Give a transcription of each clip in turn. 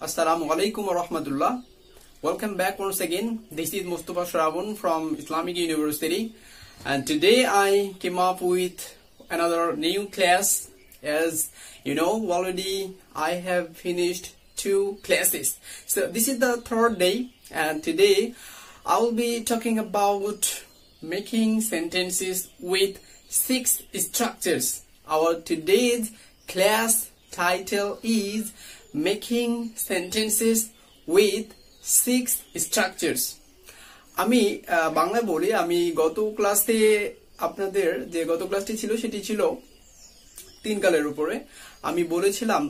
Assalamu alaikum wa rahmatullah. Welcome back once again. This is Mustafa Shravan from Islamic University, and today I came up with another new class. As you know, already I have finished 2 classes. So this is the 3rd day, and today I will be talking about making sentences with 6 structures. Our today's class title is making sentences with 6 structures. আমি বাংলা বলি, আমি গত ক্লাসে আপনাদের যে গত ক্লাসটি ছিল সেটি ছিল 3 কালের উপরে। আমি বলেছিলাম,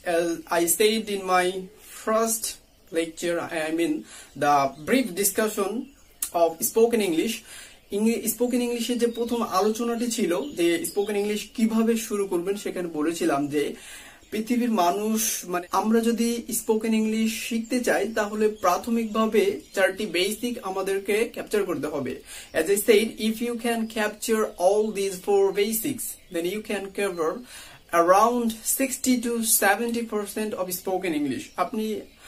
I said in my first lecture, I mean the brief discussion of spoken English, spoken ইংলিশের যে প্রথম আলোচনাটি ছিল যে স্পোকেন ইংলিশ কিভাবে শুরু করবেন, সেখানে বলেছিলাম যে পৃথিবীর মানুষ মানে আমরা যদি স্পোকেন ইংলিশ শিখতে চাই তাহলে প্রাথমিকভাবে 4টি বেসিক আমাদেরকে ক্যাপচার করতে হবে। As I said, if you can capture all these 4 basics, then you can cover around 60 to 70% of spoken English. আপনি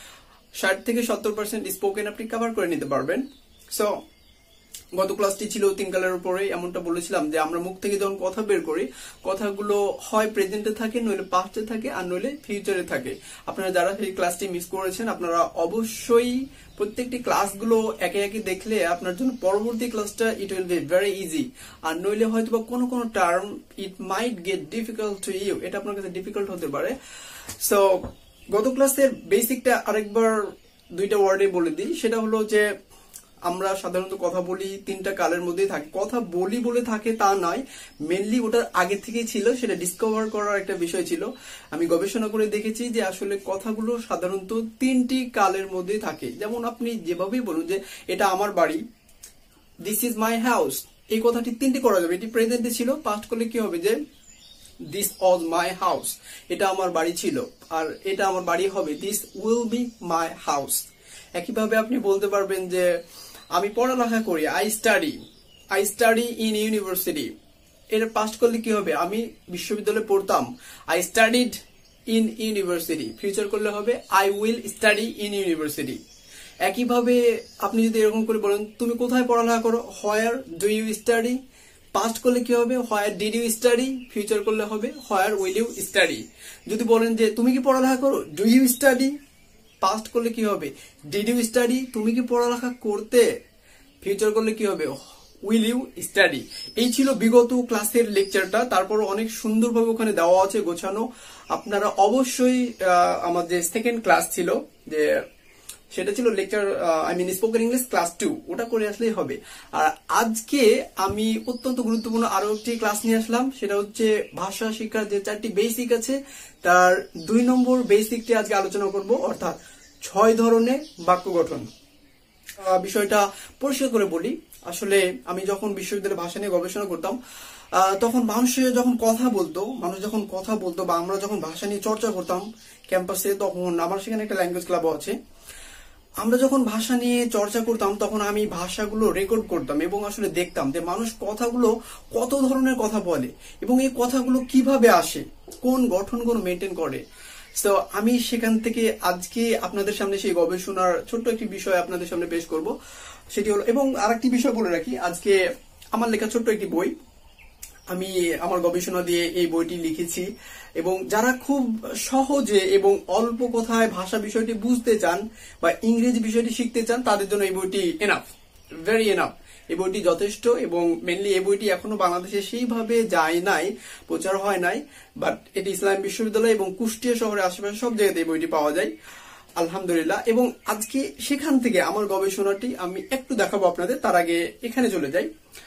60 থেকে 70% স্পোকেন আপনি কভার করে নিতে পারবেন। সো গত ক্লাসটি ছিল 3 কালের উপরে। এমনটা বলেছিলাম যে আমরা মুখ থেকে যখন কথা বের করি, কথাগুলো হয় প্রেজেন্টে থাকে, নইলে পাস্টে থাকে, আর নইলে ফিউচারে থাকে। আপনারা যারা সেই ক্লাসটি মিস করেছেন, আপনারা অবশ্যই প্রত্যেকটি ক্লাসগুলো একে একে দেখলে আপনার জন্য পরবর্তী ক্লাসটা it will be very easy. আর নইলে হয়তো বা কোনো কোনো term it might get difficult to you, এটা আপনার কাছে ডিফিকাল্ট হতে পারে। সো গত ক্লাসের বেসিকটা আরেকবার 2টা ওয়ার্ডে বলে দিই। সেটা হলো যে আমরা সাধারণত কথা বলি 3টা কালের মধ্যেই থাকে। কথা বলি বলে থাকে তা নয়, মেনলি ওটার আগে থেকেই ছিল, সেটা ডিসকভার করার একটা বিষয় ছিল। আমি গবেষণা করে দেখেছি যে আসলে কথাগুলো সাধারণত 3টি কালের মধ্যেই থাকে। যেমন আপনি যেভাবেই বলুন যে এটা আমার বাড়ি, দিস ইজ মাই হাউস, এই কথাটি 3টি করা যাবে। এটি প্রেজেন্টে ছিল, পাস্ট করলে কি হবে যে দিস ওয়াজ মাই হাউস, এটা আমার বাড়ি ছিল, আর এটা আমার বাড়ি হবে this will be my house. একইভাবে আপনি বলতে পারবেন যে আমি পড়ালেখা করি, আই স্টাডি ইন ইউনিভার্সিটি, এর পাস্ট করলে কি হবে আমি বিশ্ববিদ্যালয়ে পড়তাম, I studied in university. Future করলে হবে I will study in university. একইভাবে আপনি যদি এরকম করে বলেন তুমি কোথায় পড়ালেখা করো, where do you study, past করলে কি হবে where did you study, future করলে হবে হোয়ার উইল ইউ স্টাডি। যদি বলেন যে তুমি কি পড়ালেখা করো, ডু ইউ স্টাডি, পাস্ট করলে কি হবে ডিড ইউ স্টাডি, তুমি কি পড়ালেখা করতে, ফিউচার করলে কি হবে উইল ইউ স্টাডি। এই ছিল বিগত ক্লাসের লেকচারটা। তারপর অনেক সুন্দরভাবে ওখানে দেওয়া আছে গোছানো। আপনারা অবশ্যই আমার যে 2nd ক্লাস ছিল যে সেটা ছিল lecture I mean spoken English class 2, ওটা করে আসলেই হবে। আর আজকে আমি অত্যন্ত গুরুত্বপূর্ণ আরো একটি ক্লাস নিয়ে আসলাম। সেটা হচ্ছে ভাষা শিক্ষার যে 4টি বেসিক আছে তার 2 নম্বর বেসিকটি আজকে আলোচনা করব, অর্থাৎ 6 ধরনের বাক্য গঠন। বিষয়টা পরিষ্কার করে বলি, আসলে আমি যখন বিশ্ববিদ্যালয়ে ভাষা নিয়ে গবেষণা করতাম তখন মানুষ যখন কথা বলতো বা আমরা যখন ভাষা নিয়ে চর্চা করতাম ক্যাম্পাসে, তখন আমার সেখানে একটা ল্যাঙ্গুয়েজ ক্লাবও আছে। আমরা যখন ভাষা নিয়ে চর্চা করতাম তখন আমি ভাষাগুলো রেকর্ড করতাম এবং আসলে দেখতাম যে মানুষ কথাগুলো কত ধরনের কথা বলে এবং এই কথাগুলো কিভাবে আসে, কোন গঠনগুলো মেনটেন করে। তো আমি সেখান থেকে আজকে আপনাদের সামনে সেই গবেষণার ছোট্ট একটি বিষয় আপনাদের সামনে পেশ করব। সেটি হলো, এবং আরেকটি বিষয় বলে রাখি, আজকে আমার লেখা ছোট্ট একটি বই, আমি আমার গবেষণা দিয়ে এই বইটি লিখেছি। এবং যারা খুব সহজে এবং অল্প কথায় ভাষা বিষয়টি বুঝতে চান বা ইংরেজি বিষয়টি শিখতে চান, তাদের জন্য এই বইটি এনাফ, ভেরি এনাফ। এই বইটি যথেষ্ট, এবং মেনলি এই বইটি এখনো বাংলাদেশে সেইভাবে যায় নাই, প্রচার হয় নাই, বাট এটি ইসলাম বিশ্ববিদ্যালয় এবং কুষ্টিয়া শহরের আশেপাশে সব জায়গাতে এই বইটি পাওয়া যায় আলহামদুলিল্লাহ। এবং আজকে সেখান থেকে আমার গবেষণাটি আমি একটু দেখাবো আপনাদের। তার আগে এখানে চলে যাই,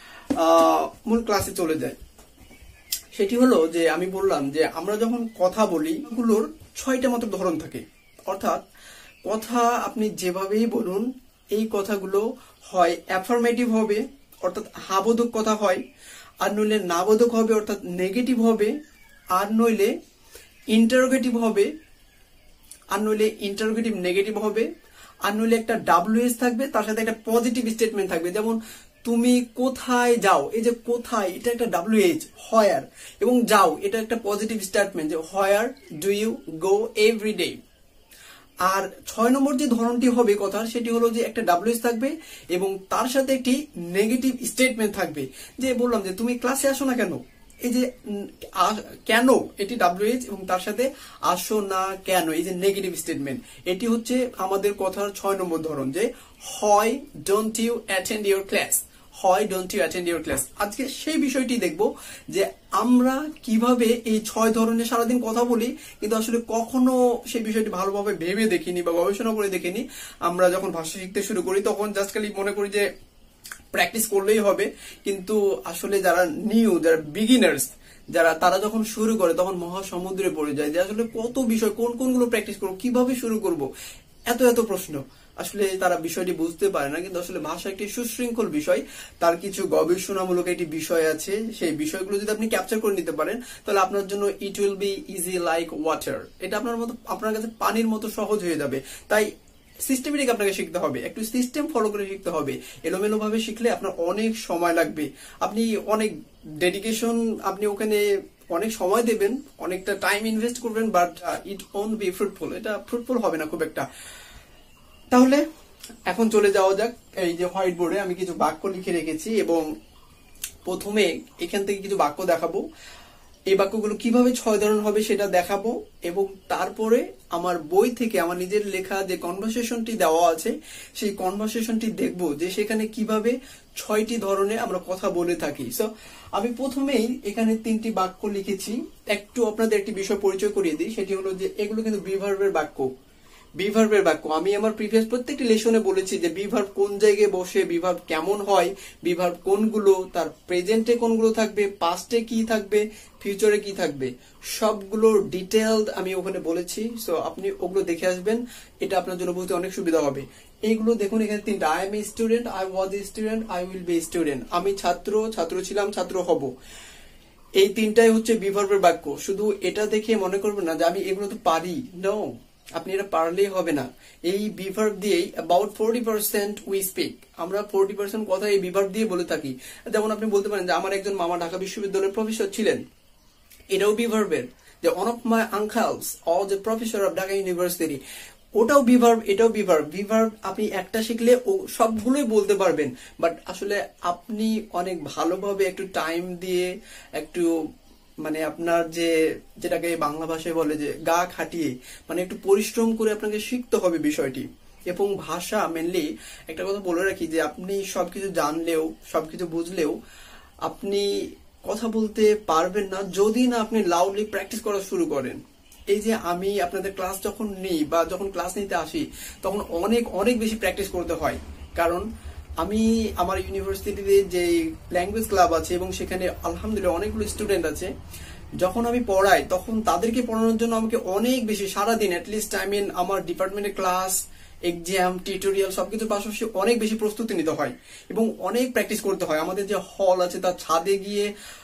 মূল ক্লাসে চলে যাই। সেটি হলো যে আমি বললাম যে আমরা যখন কথা বলি এগুলোর 6টা মতো ধরন থাকে, অর্থাৎ কথা আপনি যেভাবেই বলুন এই কথাগুলো হয় অ্যাফার্মেটিভ হবে, অর্থাৎ হাবোধক কথা হয়, আর নইলে নাবোধক হবে, অর্থাৎ নেগেটিভ হবে, আর নইলে ইন্টারোগেটিভ হবে, আর নইলে ইন্টারোগেটিভ নেগেটিভ হবে, আর নইলে একটা ডাব্লিউএস থাকবে, তার সাথে একটা পজিটিভ স্টেটমেন্ট থাকবে। যেমন তুমি কোথায় যাও, এই যে কোথায় এটা একটা ডাব্লিউএইচ, হোয়ার, এবং যাও এটা একটা পজিটিভ স্টেটমেন্ট যে where do you go every day. আর 6 নম্বর যে ধরনটি হবে কথা সেটি হলো যে একটা ডাব্লিউএইচ থাকবে এবং তার সাথে একটি নেগেটিভ স্টেটমেন্ট থাকবে। যে বললাম যে তুমি ক্লাসে আসো না কেন, এই যে কেন, এটি ডাব্লিউএইচ এবং তার সাথে আসো না কেন, এই যে নেগেটিভ স্টেটমেন্ট, এটি হচ্ছে আমাদের কথার 6 নম্বর ধরন। যে হয় don't you attend your class, হয় don't you attend your class. আজকে সেই বিষয়টি দেখব যে আমরা কিভাবে এই 6 ধরনের সারাদিন কথা বলি কিন্তু আসলে কখনো সেই বিষয়টি ভালোভাবে ভেবে দেখিনি বা গবেষণা করে দেখিনি। আমরা যখন ভাষা শিখতে শুরু করি তখন জাস্ট খালি মনে করি যে প্র্যাকটিস করলেই হবে, কিন্তু আসলে যারা নিউ, যারা বিগিনার্স, তারা যখন শুরু করে তখন মহাসমুদ্রে পড়ে যায় যে আসলে কত বিষয়, কোনগুলো প্র্যাকটিস করবো, কিভাবে শুরু করব, এত প্রশ্ন। আসলে তারা বিষয়টি বুঝতে পারে না, কিন্তু আসলে ভাষা একটি সুশৃঙ্খল বিষয়, তার কিছু গবেষণামূলক একটি বিষয় আছে। সেই বিষয়গুলো যদি আপনি ক্যাপচার করে নিতে পারেন তাহলে আপনার জন্য it will be easy like water, এটা আপনার কাছে পানির মতো সহজ হয়ে যাবে। তাই সিস্টেমেটিক আপনাকে শিখতে হবে, একটু সিস্টেম ফলো করে শিখতে হবে। এলোমেলো ভাবে শিখলে আপনার অনেক সময় লাগবে, আপনি অনেক ডেডিকেশন, আপনি ওখানে অনেক সময় দেবেন, অনেকটা টাইম ইনভেস্ট করবেন, but it won't be fruitful, এটা ফ্রুটফুল হবে না খুব একটা। তাহলে এখন চলে যাওয়া যাক। এই যে হোয়াইট বোর্ডে আমি কিছু বাক্য লিখে রেখেছি এবং প্রথমে এখান থেকে কিছু বাক্য দেখাবো। এই বাক্যগুলো কিভাবে 6 ধরন হবে সেটা দেখাবো এবং তারপরে আমার বই থেকে আমার নিজের লেখা যে কনভারসেশনটি দেওয়া আছে সেই কনভারসেশনটি দেখবো যে সেখানে কিভাবে 6টি ধরনে আমরা কথা বলে থাকি। সো আমি প্রথমেই এখানে 3টি বাক্য লিখেছি। একটু আপনাদের একটি বিষয় পরিচয় করিয়ে দিই, সেটি হলো যে এগুলো কিন্তু বিভার্বের বাক্য। বিভার্বের বাক্য আমি আমার প্রিভিয়াস প্রত্যেকটি লেসনে বলেছি যে বিভার্ব কোন জায়গায় বসে, বিভার্ব কেমন হয়, বিভার্ব কোনগুলো, তার প্রেজেন্টে কোনগুলো থাকবে, পাস্টে কি থাকবে, ফিউচারে কি থাকবে, সবগুলো ডিটেইলড আমি ওখানে বলেছি। সো আপনি ওগুলো দেখে আসবেন, এটা আপনার জন্য বুঝতে অনেক সুবিধা হবে। এইগুলো দেখুন, এখানে 3টা, I am a student, I was a student, I will be student, আমি ছাত্র ছিলাম, ছাত্র হব। এই 3টাই হচ্ছে বিভার্বের বাক্য। শুধু এটা দেখে মনে করবেন না যে আমি এগুলো তো পারি, নো, আপনি এটা পারলেই হবে না। এই বিভার্ব দিয়েই about 40% উই স্পিক, আমরা 40% কথা এই বিভার্ব দিয়ে বলে থাকি। যেমন আপনি বলতে পারেন যে আমার একজন মামা ঢাকা বিশ্ববিদ্যালয়ের প্রফেসর ছিলেন, এটাও বিভার্বের। যে one of my uncles or the professor of Dhaka University, ওটাও বিভার্ব, এটাও বিভার্ব। বিভার্ব আপনি একটা শিখলে ও সবগুলোই বলতে পারবেন, বাট আসলে আপনি অনেক ভালোভাবে একটু টাইম দিয়ে, একটু মানে আপনার যেটাকে বাংলা ভাষায় বলে যে গা খাটিয়ে, মানে একটু পরিশ্রম করে আপনাকে শিখতে হবে বিষয়টি। এবং ভাষা মেনলি একটা কথা বলে রাখি যে আপনি সবকিছু জানলেও, সবকিছু বুঝলেও আপনি কথা বলতে পারবেন না যদি না আপনি লাউডলি প্র্যাকটিস করা শুরু করেন। এই যে আমি আপনাদের ক্লাস যখন নিই বা যখন ক্লাস নিতে আসি তখন অনেক বেশি প্র্যাকটিস করতে হয়, কারণ আমি আমার ইউনিভার্সিটিতে যে ল্যাঙ্গুয়েজ ক্লাব আছে এবং সেখানে আলহামদুলিল্লাহ অনেকগুলো স্টুডেন্ট আছে। যখন আমি পড়াই তখন তাদেরকে পড়ানোর জন্য আমাকে অনেক বেশি সারাদিন অ্যাটলিস্ট আমার ডিপার্টমেন্টের ক্লাস, এক্সাম, টিউটোরিয়াল সবকিছুর পাশাপাশি অনেক বেশি প্রস্তুতি নিতে হয় এবং অনেক প্র্যাকটিস করতে হয়। আমাদের যে হল আছে তার ছাদে গিয়ে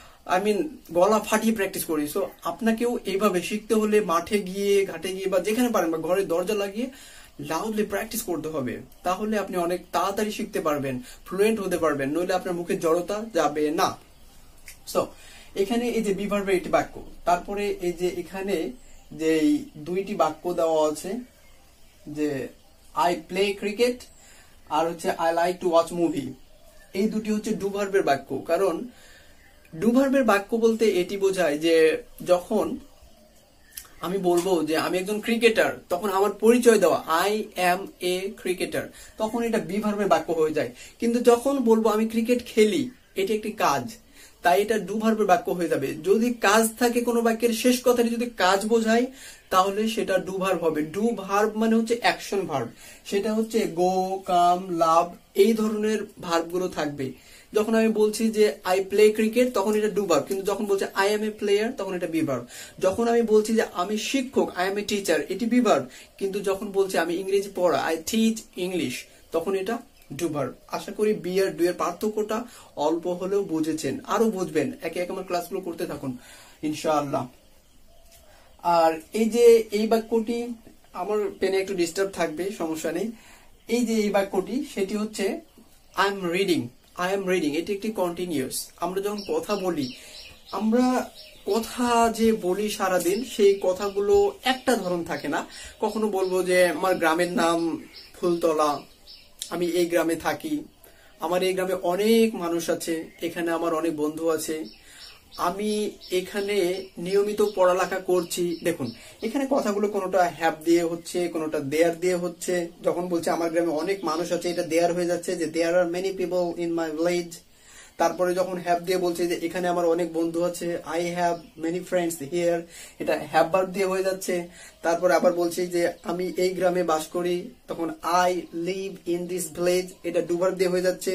গলা ফাটিয়ে প্র্যাকটিস করি। সো আপনাকেও এইভাবে শিখতে হলে মাঠে গিয়ে, ঘাটে গিয়ে বা যেখানে পারেন বা ঘরের দরজা লাগিয়ে লাউডলি প্র্যাকটিস করতে হবে, তাহলে আপনি অনেক তাড়াতাড়ি শিখতে পারবেন, ফ্লুয়েন্ট হতে পারবেন, নইলে আপনার মুখে জড়তা যাবে না। সো এখানে এই যে বিভার্বের একটি বাক্য, তারপরে এই যে এখানে যে 2টি বাক্য দেওয়া আছে যে আই প্লে ক্রিকেট আর হচ্ছে I like to watch movie, এই দুটি হচ্ছে ডু ভার্বের বাক্য। কারণ ডু ভার্বের বাক্য বলতে এটি বোঝায় যে যখন আমি বলবো যে আমি একজন ক্রিকেটার, তখন আমার পরিচয় দেওয়া আই এম এ ক্রিকেটার, তখন এটা বি ভার্বের বাক্য হয়ে যায়। কিন্তু যখন বলবো আমি ক্রিকেট খেলি, এটি একটি কাজ, তাই এটা ডু ভার্বের বাক্য হয়ে যাবে। যদি কাজ থাকে কোনো বাক্যের শেষ কথাটি যদি কাজ বোঝায় তাহলে সেটা ডু ভার্ব হবে। ডু ভার্ব মানে হচ্ছে অ্যাকশন ভার্ব, সেটা হচ্ছে গো, কাম, লাভ, এই ধরনের ভার্বগুলো থাকবে। যখন আমি বলছি যে আই প্লে ক্রিকেট তখন এটা ডু ভার্ব, কিন্তু যখন বলছি আই এম এ প্লেয়ার তখন এটা বি ভার্ব। যখন আমি বলছি যে আমি শিক্ষক, আই এম এ টিচার, এটি বি ভার্ব, কিন্তু যখন বলছি আমি ইংরেজি পড়া, আই টিচ ইংলিশ, তখন এটা ডু ভার্ব। আশা করি বি আর ডু এর পার্থক্যটা অল্প হলেও বুঝেছেন, আরো বুঝবেন। একে একে আমার ক্লাসগুলো করতে থাকুন ইনশাআল্লাহ। আর এই যে এই বাক্যটি, আমার পেনে একটু ডিস্টার্ব থাকবে, সমস্যা নেই। এই যে এই বাক্যটি, সেটি হচ্ছে I am reading, I am reading, এটি একটি কন্টিনিউয়াস। আমরা যখন কথা বলি আমরা কথা যে বলি সারাদিন, সেই কথাগুলো একটা ধরন থাকে না। কখনো বলবো যে আমার গ্রামের নাম ফুলতলা, আমি এই গ্রামে থাকি, আমার এই গ্রামে অনেক মানুষ আছে, এখানে আমার অনেক বন্ধু আছে, আমি এখানে নিয়মিত পড়ালেখা করছি। দেখুন, এখানে কথাগুলো কোনোটা হ্যাভ দিয়ে হচ্ছে, কোনোটা দেয়ার দিয়ে হচ্ছে। যখন বলছে আমার গ্রামে অনেক মানুষ আছে, এটা দেয়ার হয়ে যাচ্ছে যে there are many people in my village. তারপরে যখন হ্যাভ দিয়ে বলছে যে এখানে আমার অনেক বন্ধু আছে, I have many friends here, এটা হ্যাভ ভার্ব দিয়ে হয়ে যাচ্ছে। তারপরে আবার বলছি যে আমি এই গ্রামে বাস করি, তখন I live in this village, এটা ডু ভার্ব দিয়ে হয়ে যাচ্ছে।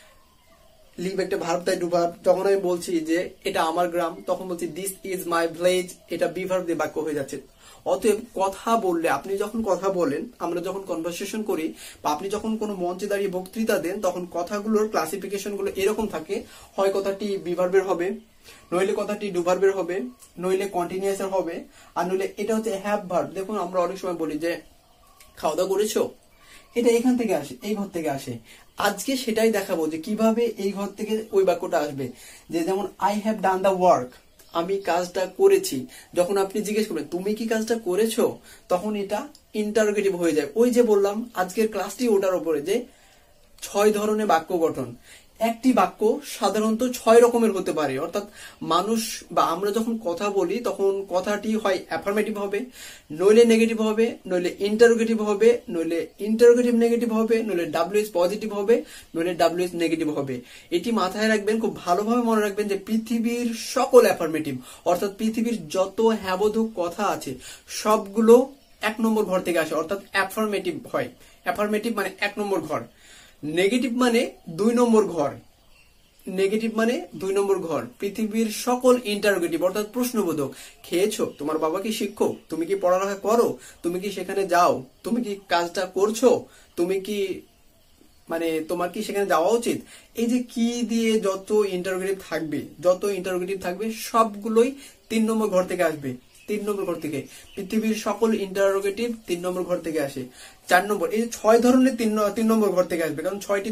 লিভ একটা ভার্ব, তাই ডু ভার্ব। যখন আমি বলছি যে এটা আমার গ্রাম, তখন বলছি দিস ইজ মাই ভিলেজ, এটা বি ভার্ব দিয়ে বাক্য হয়ে যাচ্ছে। অতএব কথা বললে, আপনি যখন কথা বলেন, আমরা যখন কনভারসেশন করি, বা আপনি যখন কোনো মঞ্চে দাঁড়িয়ে বক্তৃতা দেন, তখন কথাগুলোর ক্লাসিফিকেশন গুলো এরকম থাকে। হয় কথাটি বি ভার্বের হবে, নইলে কথাটি ডু ভার্বের হবে, নইলে কন্টিনিউয়াস এর হবে, আর নইলে এটা হচ্ছে হ্যাভ ভার্ব। দেখুন, আমরা অনেক সময় বলি যে খাওয়া দাওয়া করেছো, এটা এখান থেকে আসে, এই ঘর থেকে আসে। আজকে সেটাই দেখাবো যে কিভাবে এই ঘর থেকে ওই বাক্যটা আসবে। যে যেমন I have done the work, আমি কাজটা করেছি। যখন আপনি জিজ্ঞেস করবেন তুমি কি কাজটা করেছো, তখন এটা ইন্টারোগেটিভ হয়ে যায়। ওই যে বললাম আজকের ক্লাসটি ওটার উপরে, যে 6 ধরনের বাক্য গঠন। একটি বাক্য সাধারণত 6 রকমের হতে পারে। অর্থাৎ মানুষ বা আমরা যখন কথা বলি, তখন কথাটি হয় অ্যাফার্মেটিভ হবে, নইলে নেগেটিভ হবে, নইলে ইন্টারোগেটিভ হবে, নইলে ইন্টারোগেটিভ নেগেটিভ হবে, নইলে ডাব্লিউএস পজিটিভ হবে, নইলে ডাব্লিউএস নেগেটিভ হবে। এটি মাথায় রাখবেন, খুব ভালোভাবে মনে রাখবেন যে পৃথিবীর সকল অ্যাফার্মেটিভ, অর্থাৎ পৃথিবীর যত হ্যাবোধক কথা আছে, সবগুলো 1 নম্বর ঘর থেকে আসে, অর্থাৎ অ্যাফার্মেটিভ হয়। অ্যাফার্মেটিভ মানে 1 নম্বর ঘর, নেগেটিভ মানে 2 নম্বর ঘর, নেগেটিভ মানে 2 নম্বর ঘর। পৃথিবীর সকল ইন্টারোগেটিভ অর্থাৎ প্রশ্নবোধক, খেয়েছো, তোমার বাবা কি শিক্ষক, তুমি কি পড়ালেখা করো, তুমি কি সেখানে যাও, তুমি কি কাজটা করছো, তুমি কি মানে তোমার কি সেখানে যাওয়া উচিত, এই যে কি দিয়ে যত ইন্টারোগেটিভ থাকবে সবগুলোই 3 নম্বর ঘর থেকে আসবে। 3 নম্বর ঘর থেকে পৃথিবীর সকল ইন্টারোগেটিভ 3 নম্বর ঘর থেকে আসে। 4 নম্বর, এই 6 ধরনের 3 নম্বর ঘর থেকে আসবে, কারণ 6টি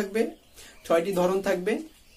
ধরন থাকবে।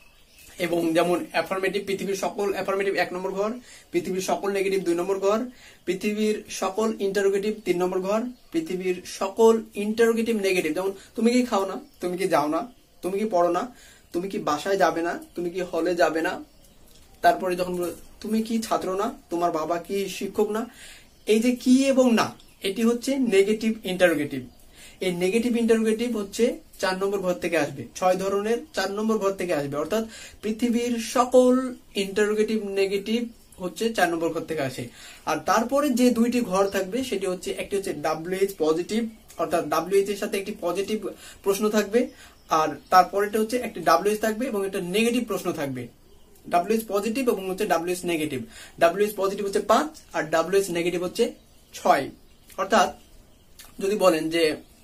এবং যেমন অ্যাফার্মেটিভ, পৃথিবীর সকল অ্যাফার্মেটিভ 1 নম্বর ঘর, পৃথিবীর সকল নেগেটিভ 2 নম্বর ঘর, পৃথিবীর সকল ইন্টারোগেটিভ 3 নম্বর ঘর, পৃথিবীর সকল ইন্টারোগেটিভ নেগেটিভ, যেমন তুমি কি খাও না, তুমি কি যাও না, তুমি কি পড়ো না, তুমি কি বাসায় যাবে না, তুমি কি হলে যাবে না, তারপরে যখন তুমি কি ছাত্র না, তোমার বাবা কি শিক্ষক না, এই যে কি এবং না, এটি হচ্ছে নেগেটিভ ইন্টারোগেটিভ। এই নেগেটিভ ইন্টারোগেটিভ হচ্ছে 4 নম্বর ঘর থেকে আসবে। 6 ধরনের 4 নম্বর ঘর থেকে আসবে, অর্থাৎ পৃথিবীর সকল ইন্টারোগেটিভ নেগেটিভ হচ্ছে 4 নম্বর ঘর থেকে আসে। আর তারপরে যে 2টি ঘর থাকবে, সেটি হচ্ছে একটি হচ্ছে ডাব্লিউএইচ পজিটিভ, অর্থাৎ ডাব্লিউএইচ এর সাথে একটি পজিটিভ প্রশ্ন থাকবে, আর তারপরেটা হচ্ছে একটি ডাব্লিউএইচ থাকবে এবং একটা নেগেটিভ প্রশ্ন থাকবে। ডাব্লিউএইচ পজিটিভ এবং হচ্ছে ডাব্লিউএইচ নেগেটিভ। ডাব্লিউএইচ পজিটিভ হচ্ছে 5 আর ডাব্লিউএইচ নেগেটিভ হচ্ছে 6। অর্থাৎ যদি বলেন যে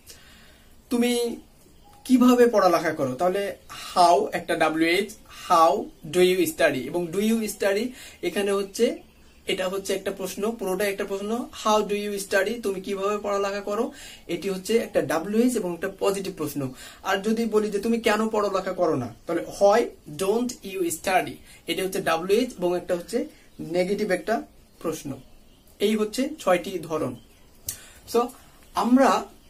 তুমি কিভাবে পড়ালেখা করো, তাহলে হাউ একটা WH, how do you study, এবং ডু ইউ স্টাডি এখানে হচ্ছে এটা হচ্ছে একটা প্রশ্ন, পুরোটাই একটা প্রশ্ন। হাউ ডু ইউ স্টাডি, তুমি কিভাবে পড়ালেখা করো, এটি হচ্ছে একটা ডাব্লিউএইচ এবং একটা পজিটিভ প্রশ্ন। আর যদি বলি যে তুমি কেন পড়ালেখা করো না, তাহলে হয় ডোন্ট ইউ স্টাডি, এটা হচ্ছে ডাব্লিউএইচ এবং একটা হচ্ছে নেগেটিভ একটা প্রশ্ন। এই হচ্ছে 6টি ধরন। সো আমরা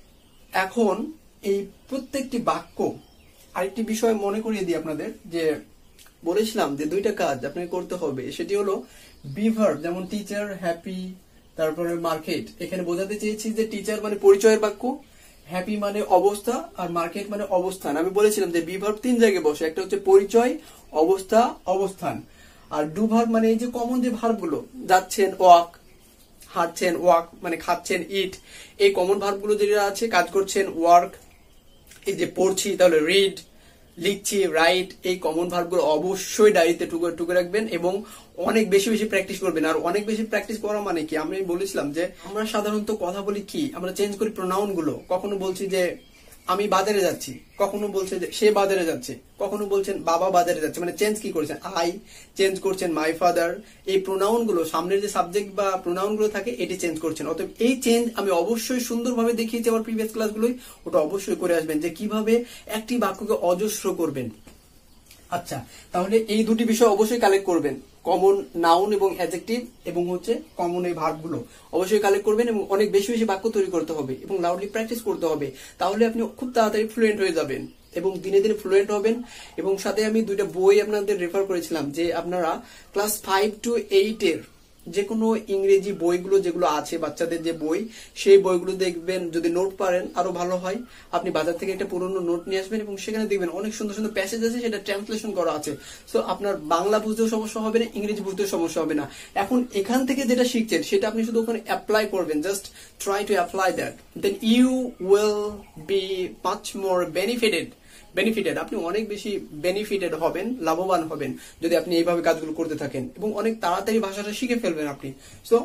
এখন এই প্রত্যেকটি বাক্য, আরেকটি বিষয় মনে করিয়ে দিই আপনাদের, যে বলেছিলাম যে 2টা কাজ আপনাকে করতে হবে, সেটি হলো বি ভার্ব, যেমন টিচার, হ্যাপি, তারপরে মার্কেট। এখানে বোঝাতে চেয়েছি যে টিচার মানে পরিচয়ের বাক্য, হ্যাপি মানে অবস্থা, আর মার্কেট মানে অবস্থান। আমি বলেছিলাম যে বি ভার্ব 3 জায়গায় বসে, একটা হচ্ছে পরিচয়, অবস্থা, অবস্থান। আর ডু ভার্ব মানে এই যে কমন যে ভার্বগুলো, যাচ্ছেন ওয়াক, হাঁটছেন ওয়াক মানে খাচ্ছেন ইট, এই কমন ভার্বগুলো যেটা আছে, কাজ করছেন ওয়ার্ক, এই যে পড়ছি তাহলে রিড, লিখছি রাইট, এই কমন ভার্বগুলো অবশ্যই ডায়েরিতে টুকে রাখবেন এবং অনেক বেশি প্র্যাকটিস করবেন। আর অনেক বেশি প্র্যাকটিস করা মানে কি, আমি বলেছিলাম যে আমরা সাধারণত কথা বলি কি, আমরা চেঞ্জ করি প্রোনাউন গুলো। কখনো বলছি যে আমি বাজারে যাচ্ছি, কখনো বলছে যে সে বাজারে যাচ্ছে, কখনো বলছেন বাবা বাজারে যাচ্ছে, মানে চেঞ্জ কি করেছেন, আই চেঞ্জ করছেন মাই ফাদার। এই প্রোনাউন গুলো, সামনের যে সাবজেক্ট বা প্রোনাউন গুলো থাকে, এটি চেঞ্জ করছেন। অতএব এই চেঞ্জ আমি অবশ্যই সুন্দরভাবে দেখিয়েছি আমার প্রিভিয়াস ক্লাসগুলোই, ওটা অবশ্যই করে আসবেন যে কিভাবে একটি বাক্যকে অজস্র করবেন। আচ্ছা, তাহলে এই দুটি বিষয় অবশ্যই কালেক্ট করবেন, কমন নাউন এবং অ্যাডজেক্টিভ এবং হচ্ছে কমন এই ভার্বগুলো অবশ্যই কালেক্ট করবেন এবং অনেক বেশি বেশি বাক্য তৈরি করতে হবে এবং লাউডলি প্র্যাকটিস করতে হবে। তাহলে আপনি খুব তাড়াতাড়ি ফ্লুয়েন্ট হয়ে যাবেন এবং দিনে দিনে ফ্লুয়েন্ট হবেন। এবং সাথে আমি দুইটা বই আপনাদের রেফার করেছিলাম যে আপনারা ক্লাস 5 to 8 এর যে কোনো ইংরেজি বইগুলো যেগুলো আছে, বাচ্চাদের যে বই, সেই বইগুলো দেখবেন। যদি নোট পারেন আরো ভালো হয়। আপনি বাজার থেকে একটা পুরনো নোট নিয়ে আসবেন এবং সেখানে দেখবেন অনেক সুন্দর সুন্দর প্যাসেজ আছে, সেটা ট্রান্সলেশন করা আছে। সো আপনার বাংলা বুঝতেও সমস্যা হবে না, ইংরেজি বুঝতেও সমস্যা হবে না। এখন এখান থেকে যেটা শিখছেন সেটা আপনি শুধু ওখানে অ্যাপ্লাই করবেন, just try to apply that, then you will be much more benefited. আপনি অনেক বেশি বেনিফিটেড হবেন, লাভবান হবেন যদি আপনি এইভাবে কাজগুলো করতে থাকেন এবং অনেক তাড়াতাড়ি ভাষাটা শিখে ফেলবেন আপনি। সো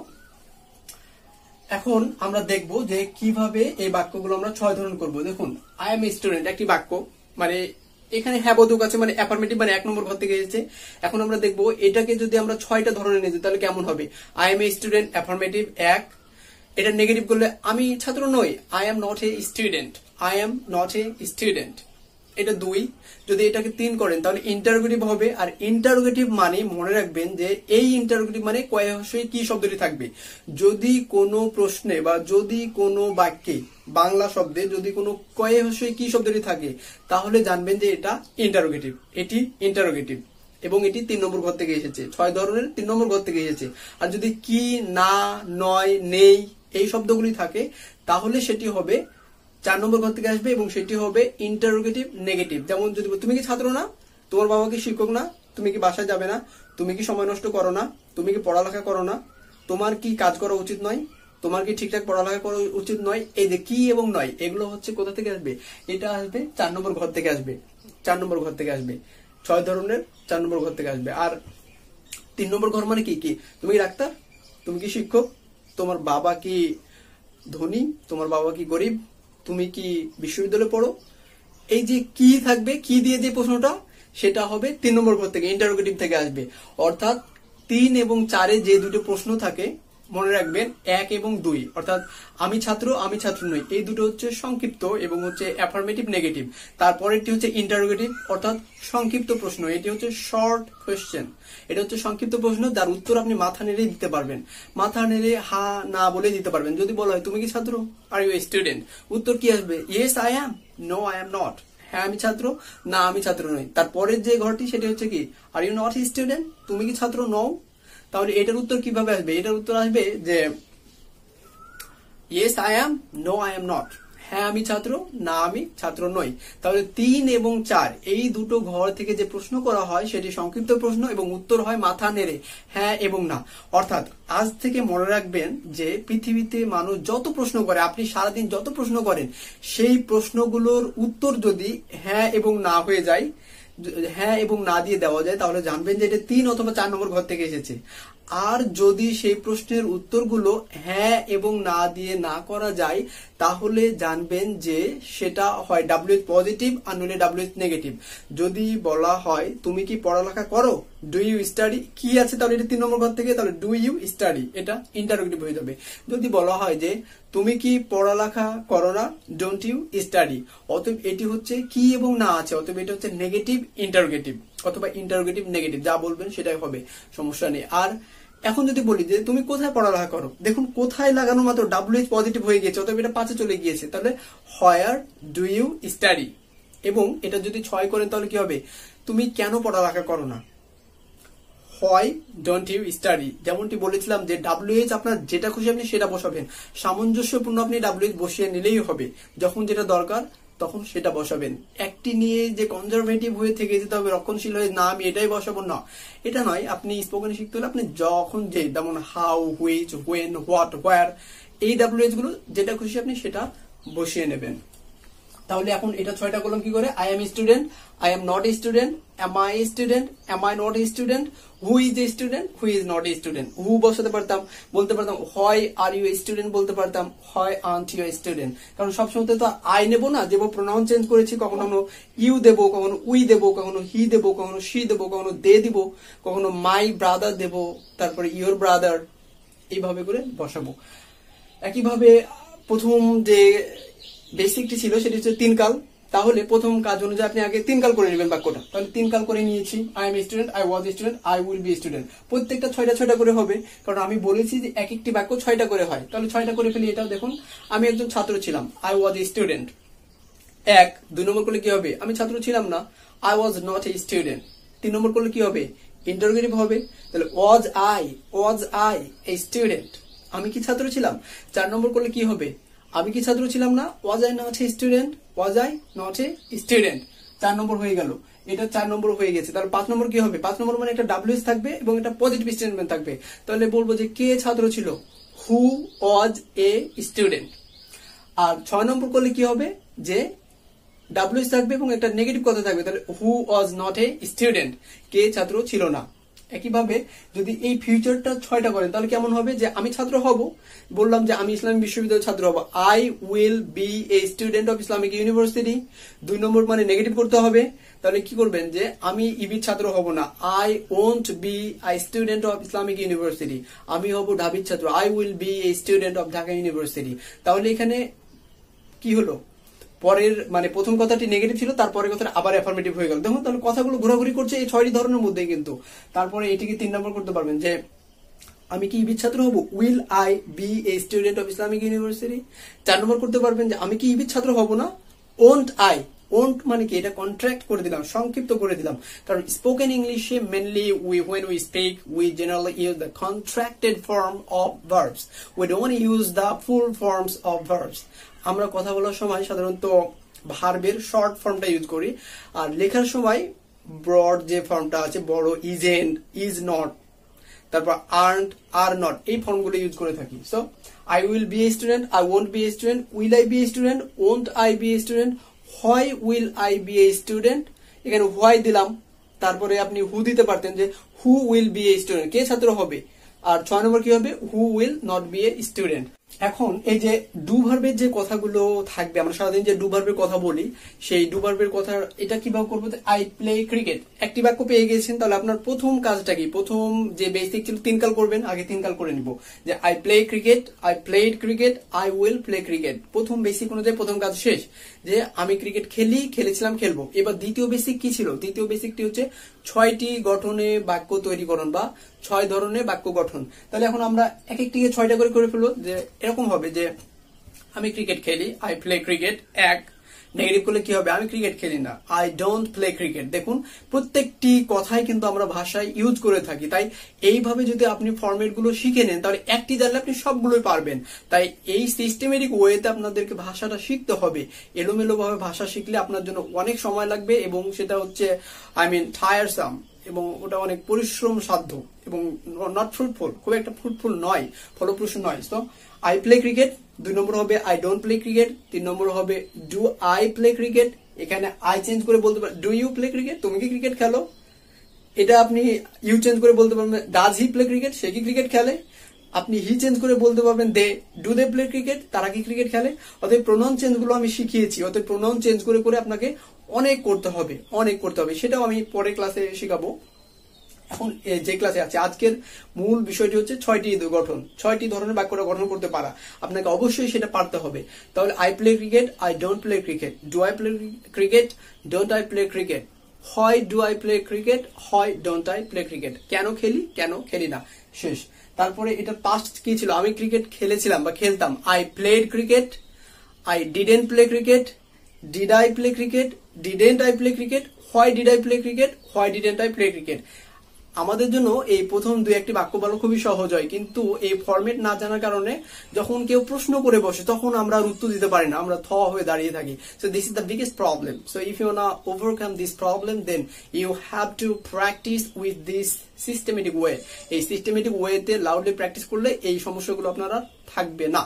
এখন আমরা দেখব যে কিভাবে এই বাক্যগুলো আমরা 6 ধরন করব। দেখুন, আই এম এ স্টুডেন্ট একটি বাক্য, মানে এখানে হ্যাঁ বোধক আছে, মানে অ্যাফার্মেটিভ, মানে 1 নম্বর ঘর থেকে এসেছে। এখন আমরা দেখব এটাকে যদি আমরা 6টা ধরনের নিয়ে যাই তাহলে কেমন হবে। I am a student, affirmative 1। এটা নেগেটিভ করলে আমি ছাত্র নই, I am not a student, I am not a student, এটা 2। যদি এটাকে 3 করেন তাহলে ইন্টারোগেটিভ হবে। আর ইন্টারোগেটিভ মানে মনে রাখবেন যে এই ইন্টারোগেটিভ মানে কয়েকশই কি শব্দটি থাকবে। যদি কোনো প্রশ্নে বা যদি কোনো বাক্যে বাংলা শব্দে যদি কোনো কয়েকশই কি শব্দটি থাকে তাহলে জানবেন যে এটা ইন্টারোগেটিভ, এটি ইন্টারোগেটিভ এবং এটি 3 নম্বর ঘর থেকে এসেছে। 6 ধরনের 3 নম্বর ঘর থেকে এসেছে। আর যদি কি, না, নয়, নেই এই শব্দগুলি থাকে তাহলে সেটি হবে 4 নম্বর ঘর থেকে আসবে এবং সেটি হবে ইন্টারোগেটিভ নেগেটিভ। যেমন যদি তুমি কি ছাত্র না, তোমার বাবা কি শিক্ষক না, তুমি কি বাসায় যাবে না, তুমি কি সময় নষ্ট করো না, তুমি কি পড়ালেখা করো না, তোমার কি কাজ করা উচিত নয়, তোমার কি ঠিকঠাক পড়ালেখা করা উচিত নয়। এই যে কি এবং নয় এগুলো হচ্ছে কোথা থেকে আসবে, এটা আসবে 4 নম্বর ঘর থেকে আসবে। 4 নম্বর ঘর থেকে আসবে, 6 ধরনের 4 নম্বর ঘর থেকে আসবে। আর 3 নম্বর ঘর মানে কি কি, তুমি কি ডাক্তার, তুমি কি শিক্ষক, তোমার বাবা কি ধনী, তোমার বাবা কি গরিব, তুমি কি বিশ্ববিদ্যালয়ে পড়ো। এই যে কি থাকবে, কি দিয়ে যে প্রশ্নটা, সেটা হবে 3 নম্বর ঘর থেকে, ইন্টারোগেটিভ থেকে আসবে। অর্থাৎ 3 এবং 4 যে দুটো প্রশ্ন থাকে মনে রাখবেন 1 এবং 2, অর্থাৎ আমি ছাত্র, আমি ছাত্র নই, এই দুটো হচ্ছে সংক্ষিপ্ত এবং হচ্ছে অ্যাফার্মেটিভ নেগেটিভ। তারপরেরটি হচ্ছে ইন্টারোগেটিভ অর্থাৎ সংক্ষিপ্ত প্রশ্ন, এটি হচ্ছে শর্ট কোয়েশ্চেন। এটা হচ্ছে সংক্ষিপ্ত প্রশ্ন যার উত্তর আপনি মাথা নেড়ে দিতে পারবেন, মাথা নেড়ে হা না বলে দিতে পারবেন। যদি বলা হয় তুমি কি ছাত্র, আর ইউ এ স্টুডেন্ট, উত্তর কি আসবে, yes I am, no I am not, হ্যাঁ আমি ছাত্র, না আমি ছাত্র নই। তারপরের যে ঘরটি সেটি হচ্ছে কি, are you not a student, তুমি কি ছাত্র নও। তাহলে এটার উত্তর কিভাবে আসবে, এটার উত্তর আসবে যে yes I am, no I am not, হ্যাঁ আমি ছাত্র, না আমি ছাত্র নই। তাহলে 3 এবং 4 এই দুটো ঘর থেকে যে প্রশ্ন করা হয় সেটি সংক্ষিপ্ত প্রশ্ন এবং উত্তর হয় মাথা নেড়ে হ্যাঁ এবং না। অর্থাৎ আজ থেকে মনে রাখবেন যে পৃথিবীতে মানুষ যত প্রশ্ন করে, আপনি সারাদিন যত প্রশ্ন করেন, সেই প্রশ্নগুলোর উত্তর যদি হ্যাঁ এবং না হয়ে যায়, হ্যাঁ এবং না দিয়ে দেওয়া যায়, তাহলে জানবেন যে এটা 3 অথবা 4 নম্বর ঘর থেকে এসেছে। আর যদি সেই প্রশ্নের উত্তরগুলো হ্যাঁ এবং না দিয়ে না করা যায় তাহলে জানবেন যে সেটা হয় WH পজিটিভ আর নইলে WH নেগেটিভ। যদি বলা হয় তুমি কি পড়ালেখা করো, ডু ইউ স্টাডি, কি আছে তাহলে এটা 3 নম্বর ঘর থেকে, তাহলে ডু ইউ স্টাডি, এটা ইন্টারোগেটিভ হয়ে যাবে। যদি বলা হয় যে তুমি কি পড়ালেখা করো না, ডোন্ট ইউ স্টাডি, অতএব এটি হচ্ছে কি এবং না আছে, অতএব এটা হচ্ছে নেগেটিভ ইন্টারোগেটিভ অথবা ইন্টারোগেটিভ নেগেটিভ, যা বলবেন সেটাই হবে, সমস্যা নেই। আর এখন যদি বলি যে তুমি কোথায় পড়ালেখা করো, দেখুন কোথায় লাগানো মাত্র WH পজিটিভ হয়ে গেছে, অতএব এটা 5-এ চলে গিয়েছে, তাহলে হোয়ার ডু ইউ স্টাডি। এবং এটা যদি 6 করেন তাহলে কি হবে, তুমি কেন পড়ালেখা করো না, হোয়াই ডোন্ট ইউ স্টাডি। যেমনটি বলেছিলাম যে WH আপনার যেটা খুশি আপনি সেটা বসাবেন, সামঞ্জস্যপূর্ণ আপনি WH বসিয়ে নিলেই হবে, যখন যেটা দরকার তখন সেটা বসাবেন। একটি নিয়ে যে কনজারভেটিভ হয়ে থেকে যেতে হবে, রক্ষণশীল হয়ে না আমি এটাই বসাবো, না এটা নয়। আপনি স্পোকেন শিখতে হলে আপনি যখন যে, যেমন how, which, when, what, where, এই WH গুলো যেটা খুশি আপনি সেটা বসিয়ে নেবেন। তাহলে এখন এটা 6টা কলম কি করে, I am student, I am not a student, am I student, am I not a student, who is a student, who is not a student. Who বসাতে পারতাম, বলতে পারতাম হয় আর ইউ স্টুডেন্ট, বলতে পারতাম হয় আন্ট ইউ স্টুডেন্ট, কারণ সবসময় তো আই নেবো না, যেবো প্রোনাউন চেঞ্জ করেছি, কখনো ইউ দেবো, কখনো উই দেবো, কখনো হি দেবো, কখনো শি দেবো, কখনো দে দিব, কখনো মাই ব্রাদার দেবো, তারপরে ইয়োর ব্রাদার, এইভাবে করে বসাবো। একইভাবে প্রথম যে বেসিকটি ছিল সেটি হচ্ছে 3 কাল, তাহলে প্রথম কাজ অনুযায়ী আপনি আগে 3 কাল করে নেবেন বাক্যটা। তাহলে 3 কাল করে নিয়েছি, I am a student, I was a student, I will be student. প্রত্যেকটা 6টা করে হবে, কারণ আমি বলেছি যে এক একটি বাক্য 6টা করে হয়। তাহলে 6টা করে ফেলি। এটাও দেখুন, আমি একজন ছাত্র ছিলাম, আই ওয়াজ এ স্টুডেন্ট। 2 নম্বর করলে কি হবে, আমি ছাত্র ছিলাম না, I was not a student. 3 নম্বর করলে কি হবে, ইন্টারোগেটিভ হবে। তাহলে ওয়াজ আই এ স্টুডেন্ট, আমি কি ছাত্র ছিলাম। 4 নম্বর করলে কি হবে, আমি কি ছাত্র ছিলাম না, was I not a student, was I not a student. 4 নম্বর হয়ে গেল, এটা 4 নম্বর হয়ে গেছে। তাহলে 5 নম্বর কি হবে, 5 নম্বর মানে একটা ডাব্লিউএস থাকবে এবং একটা পজিটিভ স্টেটমেন্ট থাকবে। তাহলে বলবো যে কে ছাত্র ছিল, হু ওয়াজ এ স্টুডেন্ট। আর 6 নম্বর করলে কি হবে, যে ডাব্লিউএস থাকবে এবং একটা নেগেটিভ কথা থাকবে। তাহলে হু ওয়াজ নট এ স্টুডেন্ট, কে ছাত্র ছিল না। একইভাবে যদি এই ফিউচারটা 6টা করেন তাহলে কেমন হবে, যে আমি ছাত্র হব, বললাম যে আমি ইসলামিক বিশ্ববিদ্যালয়ের ছাত্র হব, I will be a student of Islamic university. 2 নম্বর মানে নেগেটিভ করতে হবে। তাহলে কি করবেন, যে আমি ইবির ছাত্র হব না, I won't be I student of Islamic university, আমি হব ঢাবির ছাত্র, I will be a student of Dhaka university. তাহলে এখানে কি হলো, পরের মানে প্রথম কথাটি নেগেটিভ ছিল, তারপরের কথাটা আবার অ্যাফার্মেটিভ হয়ে গেল। দেখুন তাহলে কথাগুলো ঘোরাঘুরি করছে এই 6টি ধরনের মধ্যে কিন্তু। তারপরে এটিকে 3 নম্বর করতে পারবেন, যে আমি কি ইবির ছাত্র হব, will I be a student of Islamic university. 4 নম্বর করতে পারবেন, যে আমি কি ইবির ছাত্র হব না, ওন্ট আই। ওন্ট মানে কি, এটা কন্ট্রাক্ট করে দিলাম, সংক্ষিপ্ত করে দিলাম, কারণ স্পোকেন ইংলিশে mainly when we speak we generally use the contracted form of verbs, we don't use the full forms of verbs. আমরা কথা বলার সময় সাধারণত ভার্বের শর্ট ফর্মটা ইউজ করি, আর লেখার সময় ব্রড যে ফর্মটা আছে, বড়, ইজেন্ট, ইজ নট, তারপর আর্নড, আর নট, এই ফর্মগুলো ইউজ করে থাকি। So I will be a student, I won't be a student, will I be a student, won't I be a student, why will I be a student. এখানে why দিলাম, তারপরে আপনি who দিতে পারতেন, যে who will be a student, কে ছাত্র হবে। আর 6 নম্বর কি হবে, who will not be a student. এখন এই যে ডু ভার্বের যে কথাগুলো থাকবে, আমরা সারাদিন যে ডু ভার্বের কথা বলি, সেই ডু ভার্বের কথা এটা কিভাবে করবো, আই প্লে ক্রিকেট। একটি বাক্য পেয়ে গেছেন, তাহলে আপনার প্রথম কাজটা কি, প্রথম যে বেসিক ছিল 3 কাল করবেন, আগে 3 কাল করে নিব, যে I play cricket, I played cricket, I will play cricket. প্রথম বেসিক অনুযায়ী প্রথম কাজ শেষ, যে আমি ক্রিকেট খেলেছিলাম, খেলবো। এবার দ্বিতীয় বেসিক কি ছিল, দ্বিতীয় বেসিকটি হচ্ছে 6টি গঠনে বাক্য তৈরিকরণ বা 6 ধরনের বাক্য গঠন। তাহলে এখন আমরা এক একটিকে 6টা করে ফেলবো, যে এরকম হবে, যে আমি ক্রিকেট খেলি, আই প্লে ক্রিকেট। নেগেটিভ করলে কি হবে, আমি ক্রিকেট খেলি না, আই ডোন্ট প্লে ক্রিকেট। দেখুন প্রত্যেকটি কথাই কিন্তু আমরা ভাষায় ইউজ করে থাকি, তাই এইভাবে যদি আপনি ফরম্যাট গুলো শিখে নেন তাহলে একটি জানলে আপনি সবগুলোই পারবেন। তাই এই সিস্টেমেটিক ওয়েতে আপনাদেরকে ভাষাটা শিখতে হবে। এলোমেলো ভাবে ভাষা শিখলে আপনার জন্য অনেক সময় লাগবে এবং সেটা হচ্ছে টায়ারসাম, এবং ওটা অনেক পরিশ্রম সাধ্য এবং নট ফ্রুটফুল, খুব একটা ফ্রুটফুল নয়, ফলপ্রসূ নয়। তো আই প্লে ক্রিকেট, 2 নম্বর হবে আই ডোন্ট প্লে ক্রিকেট, 3 নম্বর হবে ডু আই প্লে ক্রিকেট। এখানে আই চেঞ্জ করে বলতে পারেন ডু ইউ প্লে ক্রিকেট, তুমি কি ক্রিকেট খেলো। এটা আপনি ইউ চেঞ্জ করে বলতে পারবেন ডাজ হি প্লে ক্রিকেট, সে কি ক্রিকেট খেলে। আপনি হি চেঞ্জ করে বলতে পারবেন ডু দে প্লে ক্রিকেট, তারা কি ক্রিকেট খেলে। অতএব প্রোনাউন চেঞ্জ গুলো আমি শিখিয়েছি, অতএব প্রোনাউন চেঞ্জ করে আপনাকে অনেক করতে হবে, সেটাও আমি পরের ক্লাসে শেখাবো। এখন যে ক্লাসে আছে আজকের মূল বিষয়টি হচ্ছে 6টি গঠন, 6টি ধরনের বাক্যটা গঠন করতে পারা। আপনাকে অবশ্যই সেটা পারতে হবে। তাহলে I play cricket, I don't play cricket, do I play cricket, don't I play cricket, why do I play cricket, why don't I play cricket, কেন খেলি, কেন খেলি না, শেষ। তারপরে এটা পাস্ট কি ছিল, আমি ক্রিকেট খেলেছিলাম বা খেলতাম, I played cricket, I didn't play cricket, did I play cricket, didn't I play cricket, why did I play cricket, why didn't I play cricket. আমাদের জন্য এই প্রথম 2-1টি বাক্য বলা খুবই সহজ হয়, কিন্তু এই ফরম্যাট না জানার কারণে যখন কেউ প্রশ্ন করে বসে তখন আমরা উত্তর দিতে পারি না, আমরা থ হয়ে দাঁড়িয়ে থাকি। So this is the biggest problem. So if you wanna overcome this problem then you have to practice with this systematic way. এই সিস্টেমেটিক ওয়েতে লাউডলি প্র্যাকটিস করলে এই সমস্যাগুলো আপনারা থাকবে না।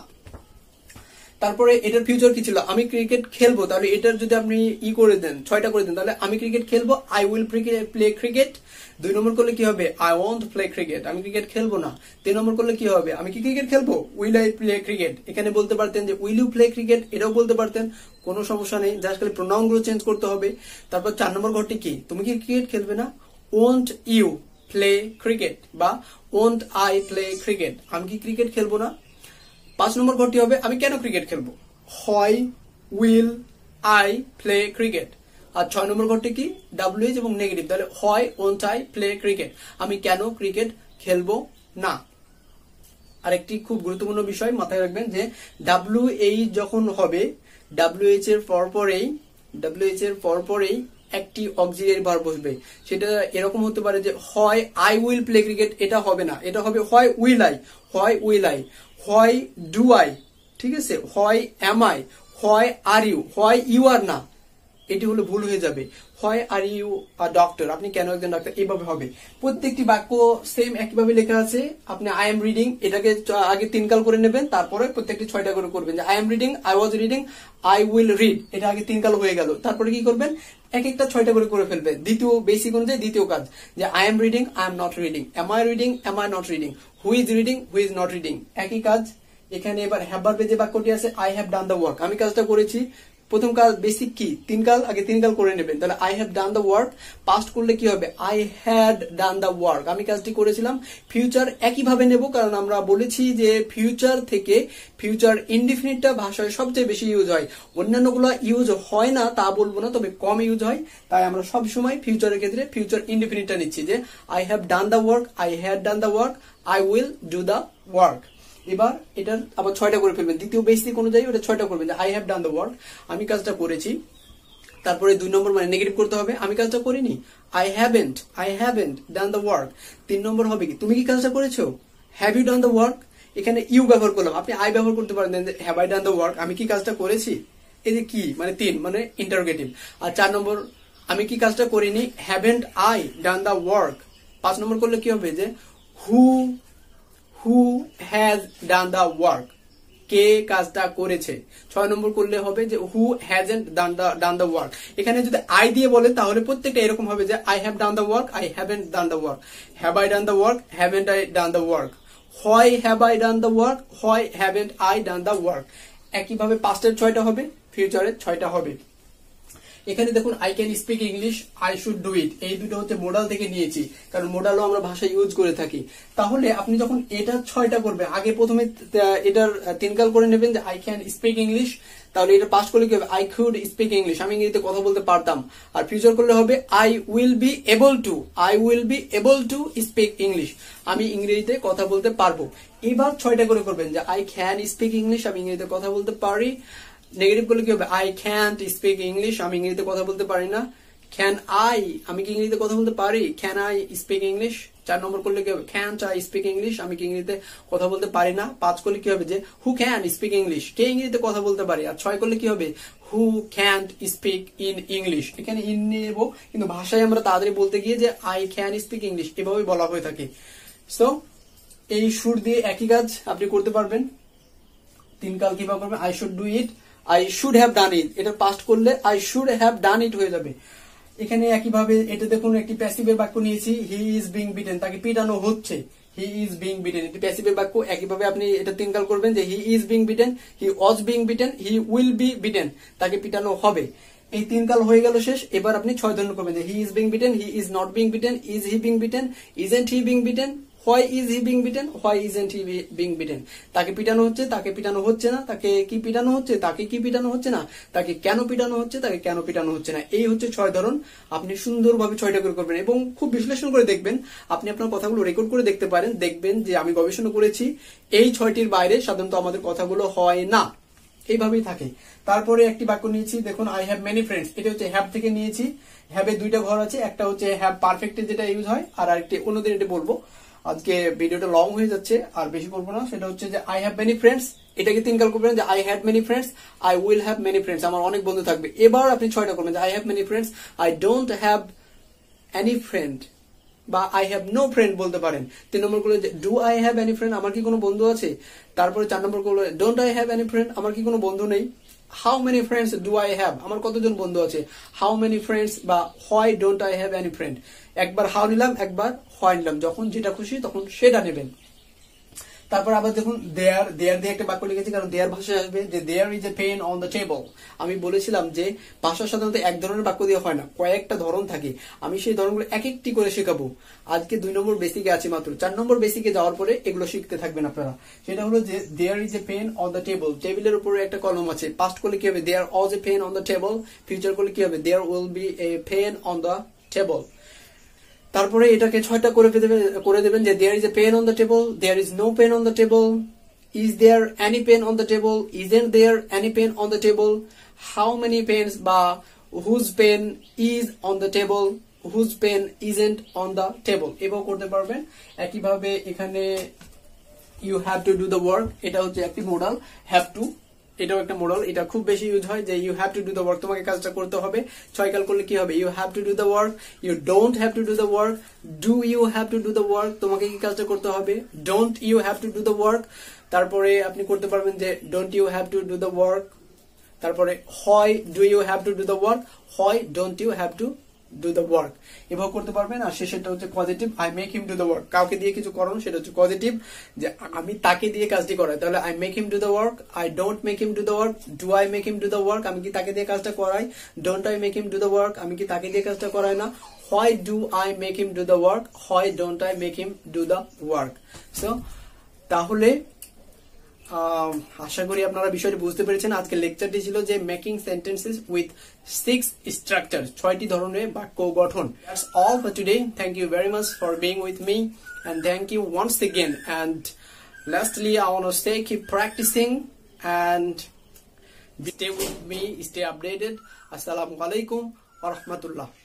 তারপরে এটার ফিউচার কি ছিল, আমি ক্রিকেট খেলবো, তাহলে এটার যদি আপনি করে দেন 6টা করে দেন, তাহলে আমি ক্রিকেট খেলবো, আই উইল প্লে ক্রিকেট। 2 নম্বর করলে কি হবে, আই ওয়ন্ট প্লে ক্রিকেট, আমি ক্রিকেট খেলবো না। 3 নম্বর করলে কি হবে, আমি কি ক্রিকেট খেলবো, উইল আই প্লে ক্রিকেট। এখানে বলতে পারতেন যে উইল ইউ প্লে ক্রিকেট, এটাও বলতে পারতেন, কোনো সমস্যা নেই, জাস্ট খালি প্রোনাউন গুলো চেঞ্জ করতে হবে। তারপর 4 নম্বর ঘরটি কি, তুমি কি ক্রিকেট খেলবে না, ওয়ন্ট ইউ প্লে ক্রিকেট বা ওয়ন্ট আই প্লে ক্রিকেট, আমি কি ক্রিকেট খেলবো না। 5 নম্বর ঘরটি হবে আমি কেন ক্রিকেট খেলবো, why will I play cricket. আর 6 নম্বর ঘরটি কি, WH এবং নেগেটিভ, তাহলে হয় ওন্ট আই প্লে ক্রিকেট, আমি কেন ক্রিকেট খেলবো না। আরেকটি খুব গুরুত্বপূর্ণ বিষয় মাথায় রাখবেন যে WH যখন হবে, WH এর পরপরেই একটি অক্সিলিয়ারি ভার্ব বসবে। সেটা এরকম হতে পারে যে হয় আই উইল প্লে ক্রিকেট, এটা হবে না, এটা হবে হয় উইল আই, হয় ডু আই, ঠিক আছে, হয় এম আই, হয় আর ইউ, হয় ইউ আর না, এটি হলো ভুল হয়ে যাবে। হয় আর ইউ আ ডক্টর, আপনি কেন একজন ডাক্তার, এইভাবে হবে। প্রত্যেকটি বাক্য সেম একইভাবে লেখা আছে। আপনি আই এম রিডিং, এটাকে আগে 3 কাল করে নেবেন, তারপরে প্রত্যেকটি 6টা করে করবেন। যে I am reading, I was reading, I will read, এটা আগে 3 কাল হয়ে গেল। তারপরে কি করবেন, এক একটা 6টা করে ফেলবেন। দ্বিতীয় বেসিক অনুযায়ী দ্বিতীয় কাজ, যে I am reading, I am not reading, am I reading, am I not reading, who is reading, who is not reading, একই কাজ। এখানে এবার হ্যাভ ভার্বে যে বাক্যটি আছে, I have done the work, আমি কাজটা করেছি। প্রথম কাজ বেসিক কি, 3 কাল, আগে 3 কাল করে নেবেন। তাহলে I have done the work, past করলে কি হবে, I had done the work, আমি কাজটি করেছিলাম। ফিউচার একইভাবে নেব, কারণ আমরা বলেছি যে ফিউচার থেকে ফিউচার ইনডিফিনিটটা ভাষায় সবচেয়ে বেশি ইউজ হয়, অন্যান্যগুলো ইউজ হয় না তা বলবো না, তবে কম ইউজ হয়। তাই আমরা সব সময় ফিউচারের ক্ষেত্রে ফিউচার ইনডিফিনিটটা নিচ্ছি, যে I have done the work, I had done the work, I will do the work. এবার এটার আবার 6টা করে ফেলবেন, দ্বিতীয় বেসিক অনুযায়ী ওটা 6টা করবেন, যে I have done the work, আমি কাজটা করেছি। তারপরে 2 নম্বর মানে নেগেটিভ করতে হবে, আমি কাজটা করিনি, I haven't done the work. 3 নম্বর হবে কি, তুমি কি কাজটা করেছো, have you done the work, এখানে ইউ ব্যবহার করলাম, আপনি আই ব্যবহার করতে পারেন, have I done the work, আমি কি কাজটা করেছি, এই যে কি মানে 3 মানে ইন্টারোগেটিভ। আর 4 নম্বর, আমি কি কাজটা করিনি, haven't I done the work. 5 নম্বর করলে কি হবে, যে who has done the work, কে কাজটা করেছে। 6 নম্বর করলে হবে যে who hasn't done the work. এখানে যদি আই দিয়ে বলেন তাহলে প্রত্যেকটা এরকম হবে, যে I have done the work, I haven't done the work, have I done the work, haven't I done the work, হয় have I done the work, হয় haven't I done the work. একইভাবে পাস্টের 6টা হবে, ফিউচারের 6টা হবে। এখানে দেখুন I can speak English, I should do it, এই দুটো হচ্ছে মোডাল থেকে নিয়েছি, কারণ মোডালও আমরা ভাষা ইউজ করে থাকি। তাহলে আপনি যখন এটা 6টা করবেন, আগে প্রথমে এটার 3 কাল করে নেবেন, যে আই ক্যান স্পিক ইংলিশ, তাহলে এটা পাস করলে কি হবে, আই কুড স্পিক ইংলিশ, আমি ইংরেজিতে কথা বলতে পারতাম। আর ফিউচার করলে হবে I will be able to speak English, আমি ইংরেজিতে কথা বলতে পারবো। এবার 6টা করে করবেন, যে আই ক্যান স্পিক ইংলিশ, আমি ইংরেজিতে কথা বলতে পারি। নেগেটিভ করলে কি হবে, আই ক্যান্ট স্পিক ইংলিশ, আমি ইংরেজিতে কথা বলতে পারি না। ক্যান আই, আমি কি ইংরেজিতে কথা বলতে পারি, ক্যান আই স্পিক ইংলিশ। 4 নম্বর করলে কি হবে, ক্যান্ট আই স্পিক ইংলিশ, আমি কি ইংরেজিতে কথা বলতে পারি না। 5 করলে কি হবে, যে হু ক্যান স্পিক ইংলিশ, কে ইংরেজিতে কথা বলতে পারে। আর 6 করলে কি হবে, who can't speak in English, এখানে ইন নেব, কিন্তু ভাষায় আমরা তাড়াতাড়ি বলতে গিয়ে যে আই ক্যান স্পিক ইংলিশ এভাবে বলা হয়ে থাকে। সো এই শুড দিয়ে একই কাজ আপনি করতে পারবেন। 3 কাল কিভাবে করবেন, I should do it, I should have done it, এটা পাস্ট করলে I should have done it হয়ে যাবে। এখানে একইভাবে এটা দেখুন একটি প্যাসিভের বাক্য নিয়েছি, হি ইজ বিং বিটেন, তাকে পিটানো হচ্ছে, হি ইজ বিং বিটেন, এটি প্যাসিভের বাক্য। একইভাবে আপনি এটা 3 কাল করবেন, যে he is being beaten, he was being beaten, he will be beaten, তাকে পিটানো হবে। এই 3 কাল হয়ে গেল শেষ। এবার আপনি 6 ধরনের করবেন, যে he is being beaten, he is not being beaten, is he being beaten, isn't he being beaten, why is he being beaten, why isn't he being beaten, তাকে পিটানো হচ্ছে, তাকে পিটানো হচ্ছে না, তাকে কি পিটানো হচ্ছে, তাকে কি পিটানো হচ্ছে না, তাকে কেন পিটানো হচ্ছে, তাকে কেন পিটানো হচ্ছে না। এই হচ্ছে 6 ধরন। আপনি সুন্দরভাবে 6টা করে করবেন এবং খুব বিশ্লেষণ করে দেখবেন। আপনি আপনার কথাগুলো রেকর্ড করে দেখতে পারেন, দেখবেন যে আমি গবেষণা করেছি এই 6টির বাইরে সাধারণত আমাদের কথাগুলো হয় না, এইভাবেই থাকে। তারপরে একটি বাক্য নিয়েছি, দেখুন আই হ্যাভ মেনি ফ্রেন্ডস, এটা হচ্ছে হ্যাভ থেকে নিয়েছি। হ্যাভে 2টা ঘর আছে, একটা হচ্ছে হ্যাভ পারফেক্টে যেটা ইউজ হয়, আর আরেকটি অন্যদিন এটা বলবো। আজকে ভিডিওটা লং হয়ে যাচ্ছে, আর বেশি করবো না। সেটা হচ্ছে যে আই হ্যাভ মেনি ফ্রেন্ডস, এটাকে 3 কাল করবেন, যে I had many friends, I will have many friends, আমার অনেক বন্ধু থাকবে। এবার আপনি 6টা করবেন, যে I have many friends, I don't have any friend, বা আই হ্যাভ নো ফ্রেন্ড বলতে পারেন। 3 নম্বর করলে do I have any friend, আমার কি কোনো বন্ধু আছে। তারপরে 4 নম্বর করলে don't I have any friend, আমার কি কোনো বন্ধু নেই। How many friends do I have, আমার কতজন বন্ধু আছে। হাউ মেনি ফ্রেন্ডস বা why don't I have any friend, একবার হাউ নিলাম, একবার হোয়াই নিলাম, যখন যেটা খুশি তখন সেটা নেবেন। তারপর আবার দেখুন দেয়ার দিয়ে একটা বাক্য লিখেছি, কারণ দেয়ার ভাষায় আসবে যে there is a pen on the table. আমি বলেছিলাম যে ভাষা সাধারণত এক ধরনের বাক্য দিয়ে হয় না, কয়েকটা ধরন থাকে। আমি সেই ধরনগুলো এক একটি করে শেখাবো। আজকে 2 নম্বর বেসিকে আছে মাত্র, 4 নম্বর বেসিকে যাওয়ার পরে এগুলো শিখতে থাকবেন আপনারা। সেটা হলো যে there is a pen on the table, টেবিলের উপরে একটা কলম আছে। পাস্ট করলে কি হবে? There was a pen on the table. Future করলে কি হবে? There will be a pen on the table. তারপরে এটাকে 6টা করে দেবেন যে there is a pen on the table, there is no pen on the table, is there any pen on the table, isn't there any pen on the table, how many pens বা whose pen is on the table, whose pen isn't on the table. এভাবে করতে পারবেন। একইভাবে এখানে you have to do the work, এটা হচ্ছে একটি modal. Have to, এটাও একটা মডাল। এটা খুব বেশি ইউজ হয় যে you have to do the work, তোমাকে কাজটা করতে হবে। 6 কাল করলে কি হবে? You have to do the work, you don't have to do the work, do you have to do the work, তোমাকে কি কাজটা করতে হবে। Don't you have to do the work. তারপরে আপনি করতে পারবেন যে don't you have to do the work. তারপরে হয় do you have to do the work, হয় don't you have to do the work. এভাবে করতে পারবেন। আর শেষেরটা হচ্ছে positive, I make him do the work. কাউকে দিয়ে কিছু করানো, সেটা হচ্ছে পজিটিভ, যে আমি তাকে দিয়ে কাজটি করাই। তাহলে I make him do the work, I don't make him do the work, do I make him do the work, আমি কি তাকে দিয়ে কাজটা করাই। Don't I make him do the work, আমি কি তাকে দিয়ে কাজটা করাই না। Why do I make him do the work, why don't I make him do the work. So তাহলে আশা করি আপনারা বিষয়টি বুঝতে পেরেছেন। আজকে লেকচারটি ছিল যে মেকিং সেন্টেন্সেস উইথ 6 স্ট্রাকচার, 6টি ধরনের বাক্য গঠন। That's all for today. Thank you very much for being with me, and thank you once again. And lastly, I want to say keep practicing and stay with me, stay updated. Assalamu alaikum wa rahmatullah.